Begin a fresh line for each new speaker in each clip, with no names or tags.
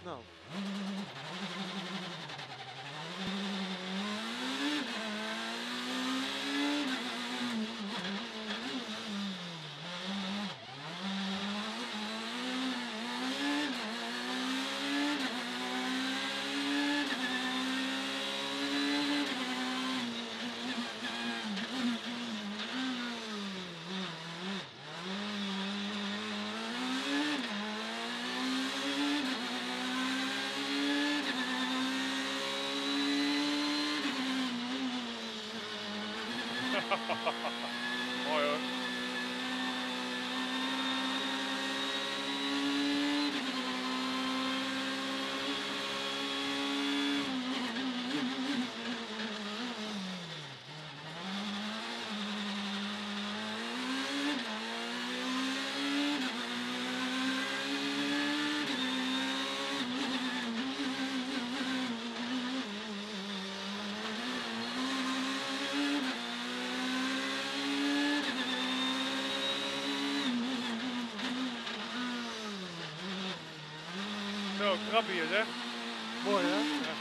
snel.
Mooi hoor. Zo, krap hier zeg.
Mooi hè?
Ja.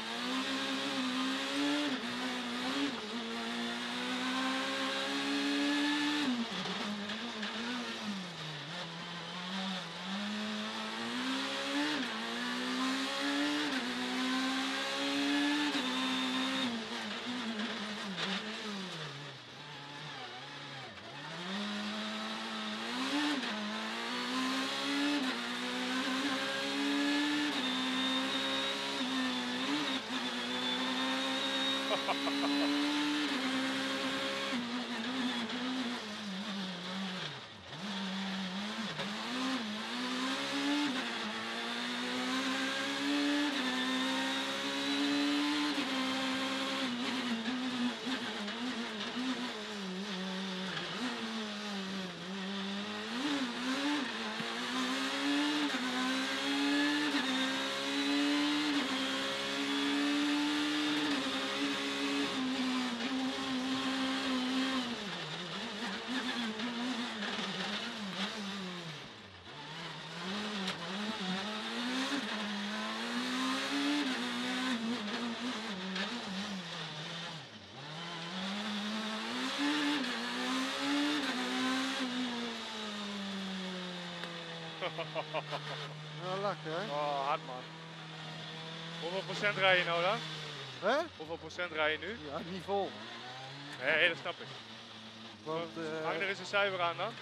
Ja, lekker hè?
Oh, hard man. Hoeveel procent rij je nou dan?
Hè?
Hoeveel procent rij je nu?
Ja, niet vol.
Nee, dat snap ik.
Want,
Hang er eens een cijfer aan dan.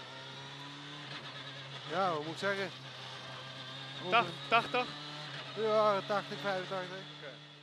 ja, wat moet ik zeggen?
80?
Ja, 80, 85.
Oké.